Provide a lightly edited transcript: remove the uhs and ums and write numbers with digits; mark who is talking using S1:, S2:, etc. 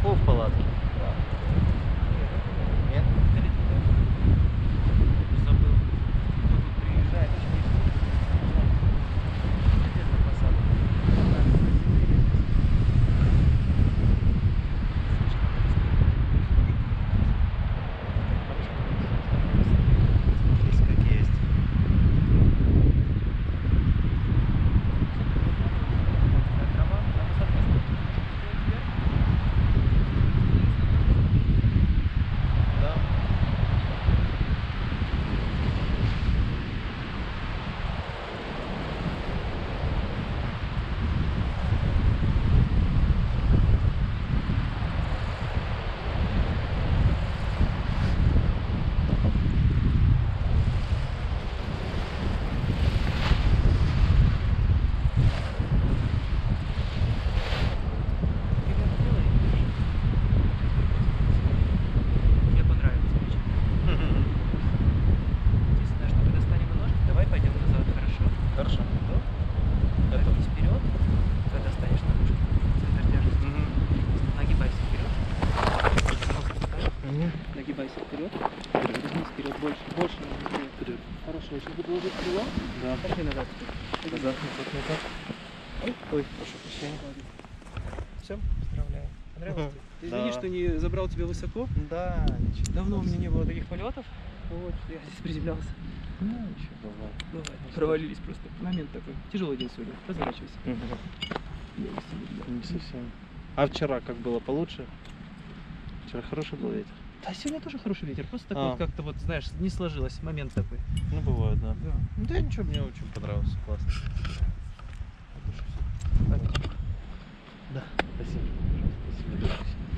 S1: Пол в палатке. Нет?
S2: Забыл. Кто тут приезжает, очень интересно посадка.
S1: Есть как есть. Да.
S2: Мне понравится очень. Единственное, что мы достанем ножки, давай пойдем назад, хорошо?
S1: Хорошо.
S2: Да?
S1: Это.
S2: Нагнись вперед, когда достанешь ножки. Центр тяжести.
S1: Мгм.
S2: Нагибайся вперед.
S1: Мгм.
S2: Нагибайся вперед. Нагнись вперед, больше, больше нагнись вперед. Хорошо, я сейчас буду ложить крыло.
S1: Да.
S2: Пошли назад.
S1: Назад, назад. Ой, прошу прощения.
S2: Все, поздравляю. Понравилось тебе? Ты извини,
S1: Да.
S2: что не забрал тебя высоко.
S1: Да, ничего.
S2: Давно у меня не было таких полетов. Вот, я здесь приземлялся.
S1: Ну, ничего, бывает.
S2: Бывает. Провалились просто. Момент такой. Тяжелый день сегодня. Разворачивайся.
S1: Не совсем. А вчера как было, получше? Вчера хороший был ветер?
S2: Да, сегодня тоже хороший ветер. Просто так
S1: А.
S2: вот как-то вот, знаешь, не сложилось. Момент такой.
S1: Ну, бывает, да.
S2: Да.
S1: Ну, да ничего, мне очень понравился, классно.
S2: Ладно.
S1: Да, спасибо. Спасибо.